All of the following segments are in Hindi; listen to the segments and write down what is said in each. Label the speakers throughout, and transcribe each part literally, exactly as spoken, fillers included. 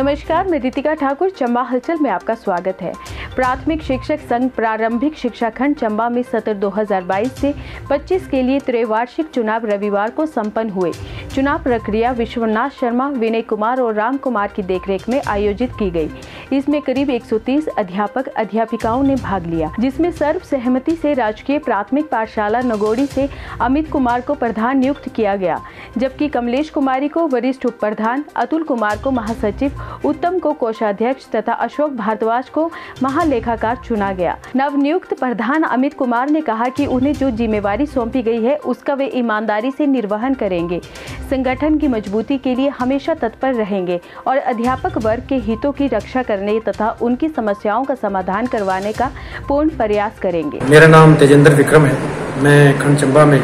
Speaker 1: नमस्कार, मैं रितिका ठाकुर। चंबा हलचल में आपका स्वागत है। प्राथमिक शिक्षक संघ प्रारंभिक शिक्षा खंड चंबा में सत्र दो हज़ार बाईस से पच्चीस के लिए त्रैवार्षिक चुनाव रविवार को संपन्न हुए। चुनाव प्रक्रिया विश्वनाथ शर्मा, विनय कुमार और राम कुमार की देखरेख में आयोजित की गई। इसमें करीब एक सौ तीस अध्यापक अध्यापिकाओं ने भाग लिया, जिसमें सर्वसहमति से राजकीय प्राथमिक पाठशाला नगोड़ी से अमित कुमार को प्रधान नियुक्त किया गया, जबकि कमलेश कुमारी को वरिष्ठ उप प्रधान, अतुल कुमार को महासचिव, उत्तम को कोषाध्यक्ष तथा अशोक भारद्वाज को महालेखाकार चुना गया। नवनियुक्त प्रधान अमित कुमार ने कहा कि उन्हें जो जिम्मेवारी सौंपी गई है उसका वे ईमानदारी से निर्वहन करेंगे, संगठन की मजबूती के लिए हमेशा तत्पर रहेंगे और अध्यापक वर्ग के हितों की रक्षा करने तथा उनकी समस्याओं का समाधान करवाने का पूर्ण प्रयास करेंगे।
Speaker 2: मेरा नाम तेजेंद्र विक्रम है। मैं खंड चंबा में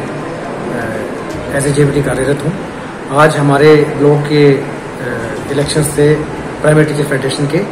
Speaker 2: एज ए जेबीटी कार्यरत हूँ। आज हमारे ब्लॉक के इलेक्शंस थे प्राइवेट टीचर फेडरेशन के,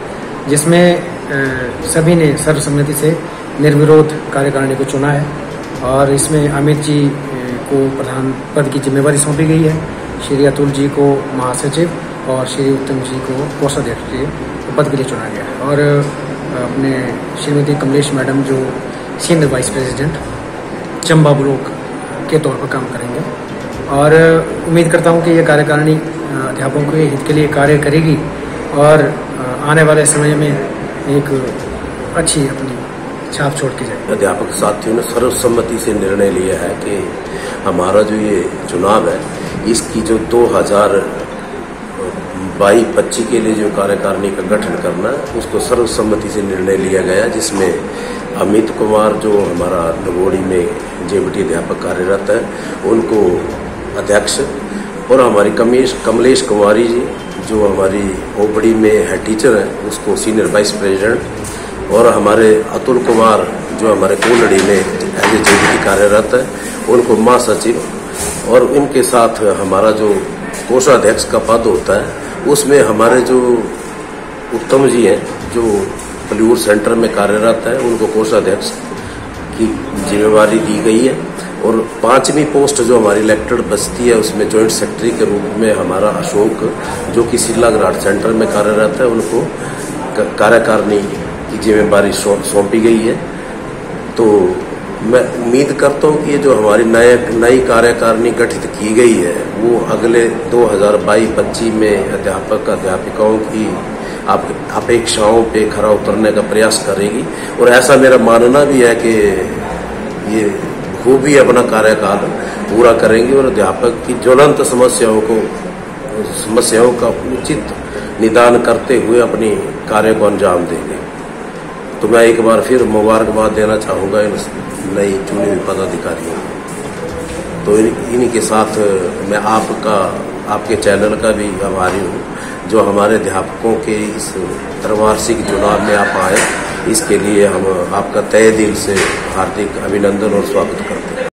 Speaker 2: जिसमें सभी ने सर्वसम्मति से निर्विरोध कार्यकारिणी को चुना है और इसमें अमित जी को प्रधान पद की जिम्मेवारी सौंपी गई है, श्री अतुल जी को महासचिव और श्री उत्तम जी को कोषाध्यक्ष के पद के लिए चुना गया है और अपने श्रीमती कमलेश मैडम जो senior vice president Chamba block के तौर पर काम करेंगे और उम्मीद करता हूं कि ये कार्यकारिणी अध्यापकों के हित के लिए कार्य करेगी और आने वाले समय में एक अच्छी अपनी छाप छोड़ के जाए।
Speaker 3: अध्यापक साथियों ने सर्वसम्मति से निर्णय लिया है कि हमारा जो ये चुनाव है इसकी जो दो हज़ार बाईस पच्चीस के लिए जो कार्यकारिणी का गठन करना है उसको सर्वसम्मति से निर्णय लिया गया, जिसमें अमित कुमार जो हमारा नगोड़ी में जेबीटी अध्यापक कार्यरत है उनको अध्यक्ष और हमारी कमलेश कमलेश कुमारी जी जो हमारी ओपड़ी में हेड टीचर है उसको सीनियर वाइस प्रेसिडेंट और हमारे अतुल कुमार जो हमारे कोलड़ी में एज ए जेबीटी कार्यरत है उनको महासचिव और इनके साथ हमारा जो कोषाध्यक्ष का पद होता है उसमें हमारे जो उत्तम जी हैं जो पलियूर सेंटर में कार्यरत है उनको कोषाध्यक्ष की जिम्मेवारी दी गई है और पांचवी पोस्ट जो हमारी इलेक्टेड बचती है उसमें जॉइंट सेक्रेटरी के रूप में हमारा अशोक जो कि सिल्ला घाट सेंटर में कार्यरत है उनको कार्यकारिणी की जिम्मेवारी सौंपी गई है। तो मैं उम्मीद करता हूँ कि ये जो हमारी नए नई कार्यकारिणी गठित की गई है वो अगले दो हज़ार बाईस पच्चीस में अध्यापक अध्यापिकाओं की अपेक्षाओं पे खरा उतरने का प्रयास करेगी और ऐसा मेरा मानना भी है कि ये खूबी अपना कार्यकाल पूरा करेंगे और अध्यापक की ज्वलंत समस्याओं को समस्याओं का उचित निदान करते हुए अपनी कार्य को अंजाम देंगे। तो मैं एक बार फिर मुबारकबाद देना चाहूँगा इन नई चुने हुए पदाधिकारियों को। तो इन्हीं के साथ मैं आपका आपके चैनल का भी आभारी हूँ जो हमारे अध्यापकों के इस त्रैवार्षिक चुनाव में आप आए, इसके लिए हम आपका तहे दिल से हार्दिक अभिनंदन और स्वागत करते हैं।